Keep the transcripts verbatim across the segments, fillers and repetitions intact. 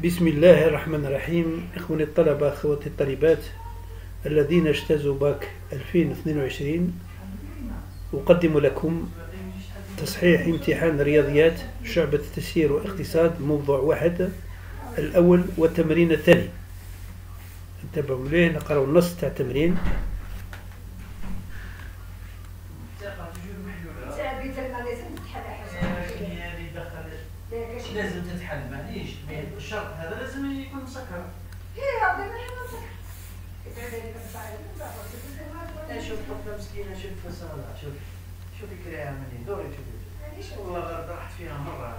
بسم الله الرحمن الرحيم. إخواني الطلبة أخواتي الطالبات الذين اجتازوا باك ألفين واثنين وعشرين، أقدم لكم تصحيح امتحان رياضيات شعبة التسيير والاقتصاد موضوع واحد الأول والتمرين الثاني. انتبهوا ليه، نقرأ النص تاع التمرين. لازم تتحل، معليش الشرط هذا لازم يكون مسكر. شوف طفلة مسكينة، شوف فصالة، شوف شوف كراها مني دوري، شوف والله غير راحت فيها مرة.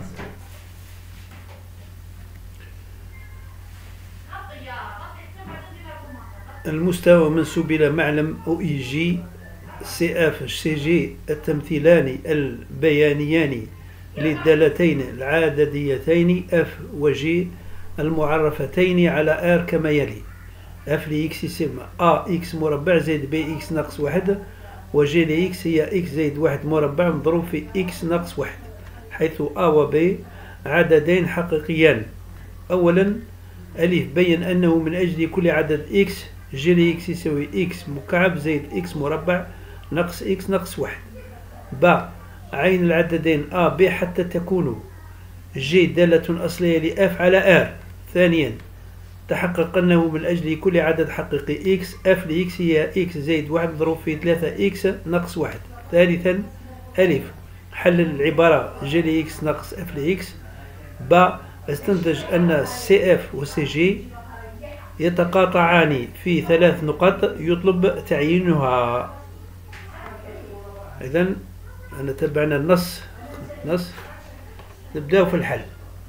المستوى منسوب إلى معلم أو إي جي سي اف سي جي التمثيلان البيانيان للدالتين العدديتين اف وجي المعرفتين على ار كما يلي: اف لإكس يسمى ا اكس مربع زائد بي اكس ناقص واحد، وجي لإكس هي اكس زائد واحد مربع مضروب في اكس ناقص واحد، حيث ا و ب عددين حقيقيان. أولا ألف بين أنه من أجل كل عدد اكس جي لإكس يساوي اكس مكعب زائد اكس مربع ناقص اكس ناقص واحد. ب عين العددين ا ب حتى تكون جي دالة أصلية لأف على ار. ثانيا تحقق أنه من أجل كل عدد حقيقي إكس اف لإكس هي إكس زائد واحد مضروب في ثلاثة إكس ناقص واحد. ثالثا ألف حلل العبارة جي لإكس ناقص اف لإكس. ب استنتج أن سي اف وسي جي يتقاطعان في ثلاث نقاط يطلب تعيينها. إذن أنا تبعنا النص نص نبدأ في الحل.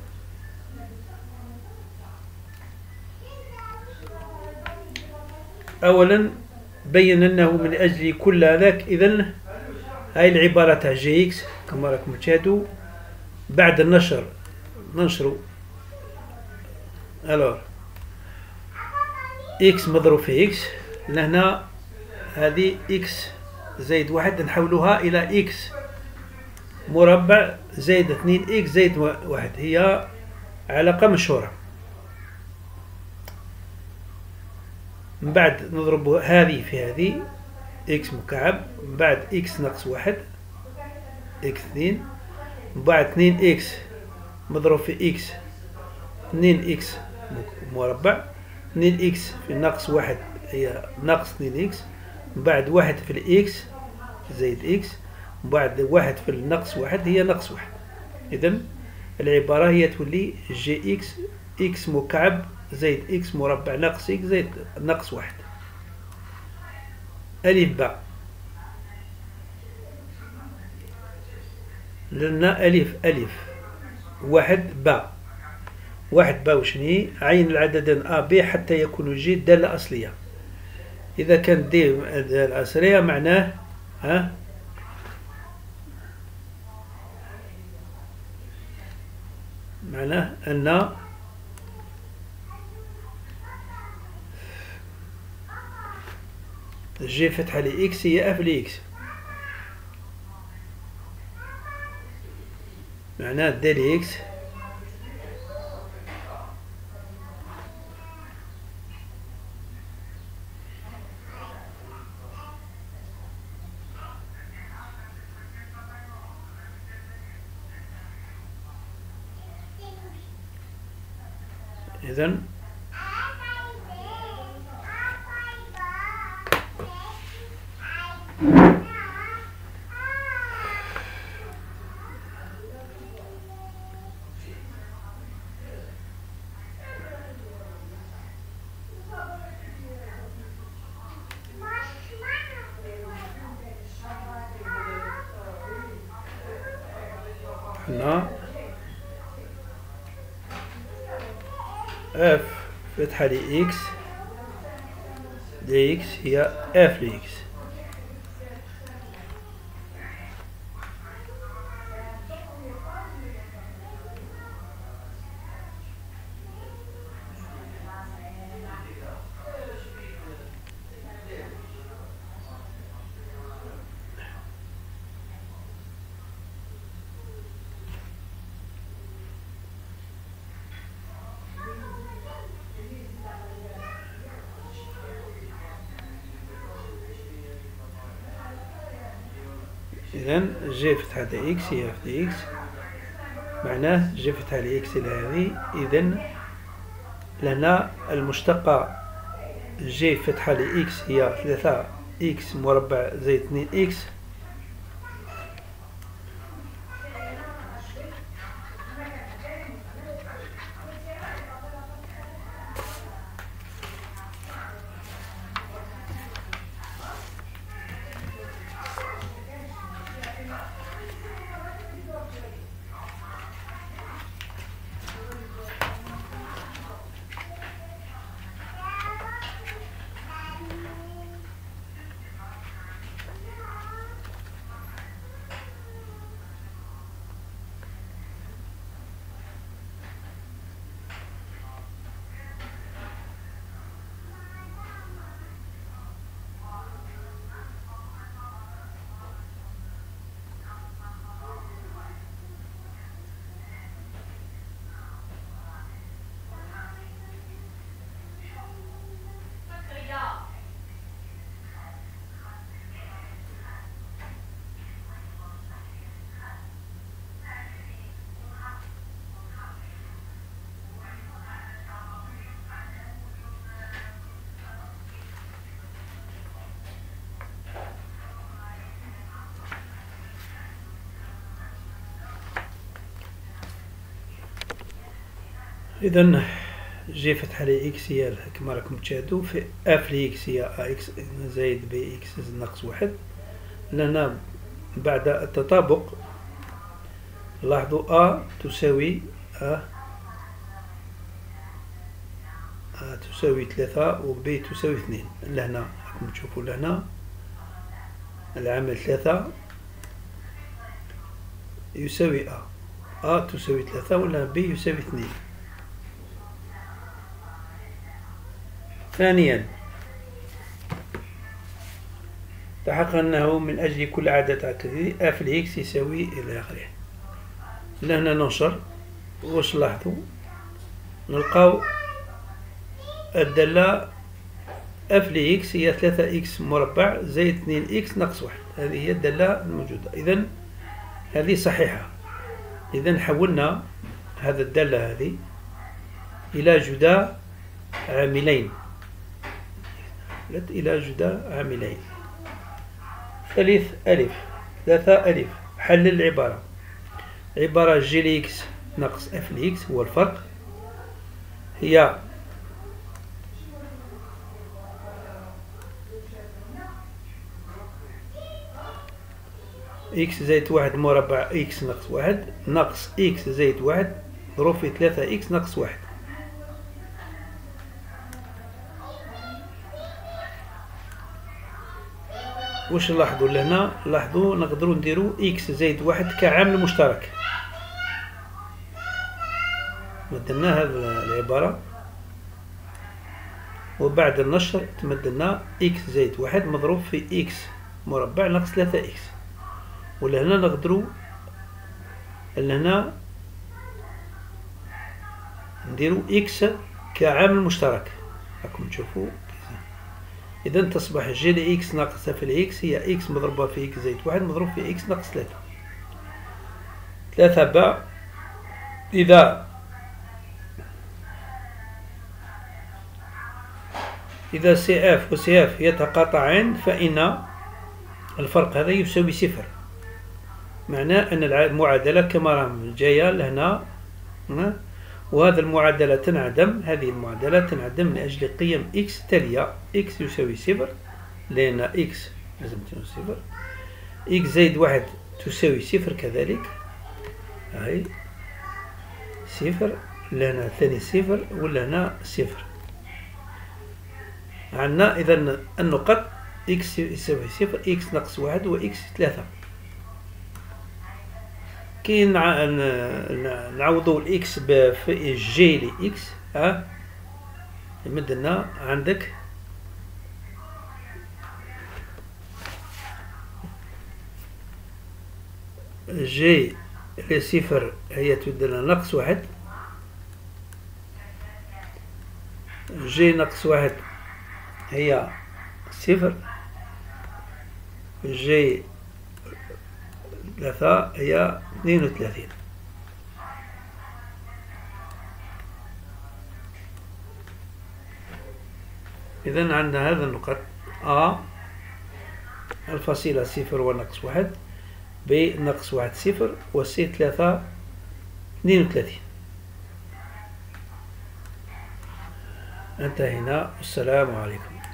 أولا بين أنه من أجل كل هذاك. إذن هاي العبارة تاع جي إكس كما راكم تشاهدوا بعد النشر ننشروا ألور إكس مضروب في إكس. لهنا هذه إكس زائد واحد نحولها إلى إكس مربع زائد اثنين إكس زائد واحد، هي علاقة مشهورة. من بعد نضرب هذه في هذه إكس مكعب، من بعد إكس ناقص واحد إكس اثنين، من بعد اثنين إكس مضروب في إكس اثنين إكس مربع، اثنين إكس في ناقص واحد هي ناقص اثنين إكس، من بعد واحد في الإكس زائد إكس، من بعد واحد في الناقص واحد هي ناقص واحد. إذن العبارة هي تولي جي إكس إكس مكعب زائد إكس مربع ناقص إكس زائد ناقص واحد. ألف باء، لنا ألف ألف واحد باء. واحد باء وشني عين العددين أ ب حتى يكون جي دالة أصلية. إذا كانت دي دالة أصلية معناه ها معناه أن جي فتحة لإكس هي اف لإكس، معناه دال إكس إذن هنا اف فتحة لإكس لإكس هي اف لإكس. إذن جي فتحة إكس هي في إكس، معناه جي فتحة لإكس إلى هذه. إذن لنا المشتقة جي فتحة لإكس هي ثلاثة إكس مربع زائد اثنين إكس. إذن جي فتحة لإكس هي كما راكم تشاهدوا في اف لإكس هي ا إكس زائد بي إكس ناقص واحد. لنا بعد التطابق لاحظوا ا تساوي ا ا تساوي ثلاثة و بي تساوي اثنين. لهنا راكم تشوفوا لهنا العامل ثلاثة يساوي ا، ا تساوي ثلاثة ولا بي يساوي اثنين. ثانيا تحقق أنه من أجل كل عدد عكسي اف لإكس يساوي إلى آخره. لهنا ننشر واش لاحظوا نلقاو الدالة اف لإكس هي ثلاثة إكس مربع زائد اثنين إكس ناقص واحد. هذه هي الدالة الموجودة. إذن هذه صحيحة. إذن حولنا هذا الدالة هذه إلى جداء عاملين إلى جداء عاملين. ثالث ألف ثلاثة ألف حل العبارة. عبارة جي لإكس ناقص اف لإكس هو الفرق، هي إكس زائد واحد مربع إكس ناقص واحد ناقص إكس زائد واحد ضروب في ثلاثة إكس ناقص واحد. واش نلاحظوا لهنا؟ لاحظوا نقدروا نديروا إكس زائد واحد كعامل مشترك. مدلنا هذه العبارة وبعد النشر تمدلنا إكس زائد واحد مضروب في إكس مربع ناقص ثلاثة إكس. ولهنا نقدروا لهنا نديروا إكس كعامل مشترك راكم تشوفوا. إذا تصبح جي لإكس ناقص اف لإكس هي إكس مضروبة في إكس زائد واحد مضروب في إكس ناقص ثلاثة. ثلاثة باء إذا إذا سي اف و سي اف يتقاطعان فإن الفرق هذا يساوي صفر. معناه أن المعادلة كما راهم جاية لهنا، وهذا المعادلة تنعدم. هذه المعادلة تنعدم من أجل قيم إكس تالية. إكس يساوي صفر لأن إكس لازم تكون صفر. إكس زائد واحد تساوي صفر كذلك. هاي صفر لهنا ثاني صفر ولهنا صفر. عندنا إذا النقط إكس يساوي صفر إكس ناقص واحد و إكس ثلاثة. كي نعوضوا الإكس في جي لإكس ها يمدلنا عندك جي لصفر هي تبدلنا ناقص واحد، جي ناقص واحد هي صفر، جي ثلاثة هي اثنين وثلاثين. إذن عندنا هذا النقط: أ الفصيلة صفر ونقص واحد، ب نقص واحد صفر، و سي ثلاثة اثنين وثلاثين. انتهينا، والسلام عليكم.